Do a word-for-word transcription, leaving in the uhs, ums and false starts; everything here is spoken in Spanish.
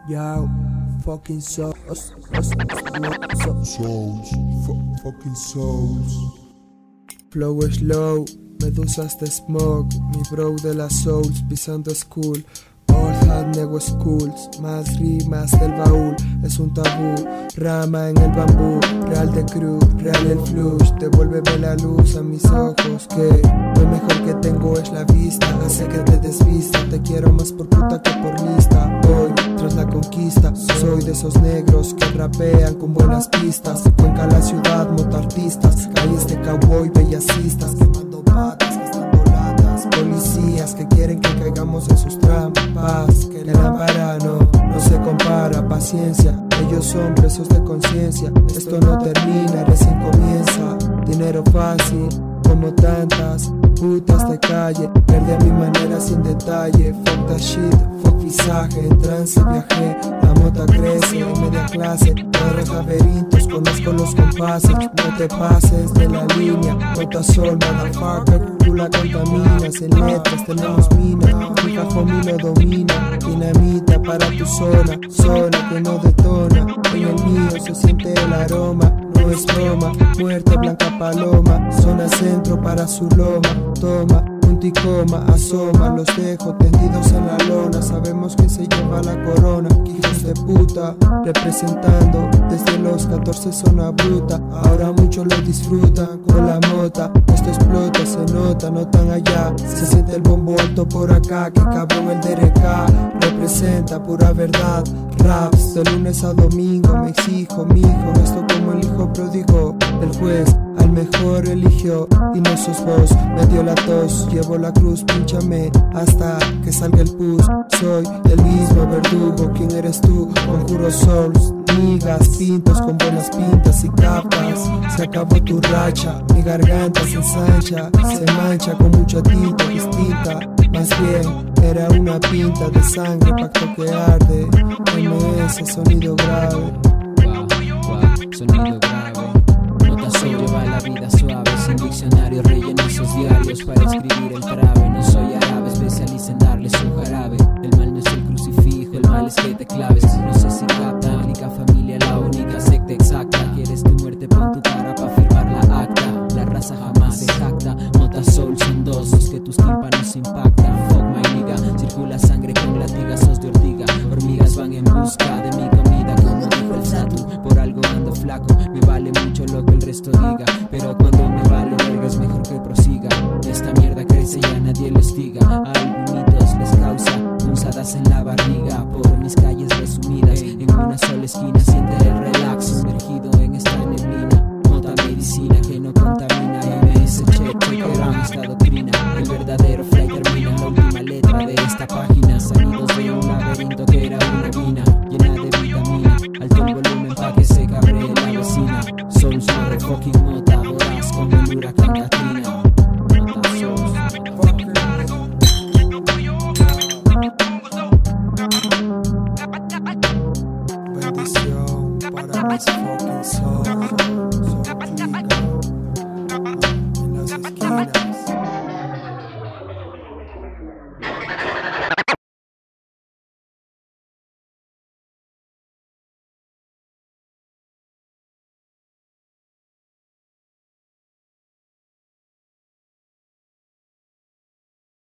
Yo, fucking souls, souls, fu- fucking souls. Flow slow, medusas de smoke, mi bro de las souls, pisando school. Old hat nego schools, más rimas del baúl, es un tabú, rama en el bambú, real de crew, real el flush, devuélveme la luz a mis ojos, que lo mejor que tengo es la vista, hace que te desvista, te quiero más por puta que por lista, voy tras la conquista, soy de esos negros que rapean con buenas pistas, Cuenca la ciudad, motartistas, calles de cowboy, bellasistas, quemando patas, gastando latas, policías que quieren que caigamos en sus trampas, que la lámpara no, no se compara, paciencia, ellos son presos de conciencia, esto no termina, recién comienza, dinero fácil, como tantas putas de calle, perdí a mi manera sin detalle, fuck that shit, fuck visaje, en trance viajé, la mota crece, en media clase, por los laberintos, conozco los compases, no te pases de la línea, nota sol, motherfucker, tú la contaminas, en letras tenemos mina, mi cajón lo domina, dinamita para tu zona, zona que no detona, en el mío se siente el aroma, no es broma, muerte blanca paloma, zona centro para su loma, toma, punto y coma, asoma, los dejo tendidos en la lona, sabemos que se lleva la corona, hijos de puta, representando desde los catorce zona bruta, ahora muchos lo disfrutan con la mota, esto explota, se nota, no tan allá, se siente el bombo alto por acá, que cabrón el D R K, representa pura verdad, raps de lunes a domingo, me exijo, mijo, esto como el hijo pródigo, el juez al mejor eligió y no sos vos, me dio la tos, llevo la cruz, pínchame hasta que salga el pus, soy el mismo verdugo, ¿quién eres tú? Conjuro souls, migas, pintos con buenas pintas y capas, se acabó tu racha, mi garganta se ensancha, se mancha con mucha tinta distinta, más bien era una pinta de sangre, pacto que arde, M S, sonido grave. Wow, wow, sonido grave. Nota sobreva la vida suave, sin diccionario relleno esos diarios para escribir el trave. No soy árabe, especializa en darles un jarabe. El mal no es el crucifijo, el mal es que te clave.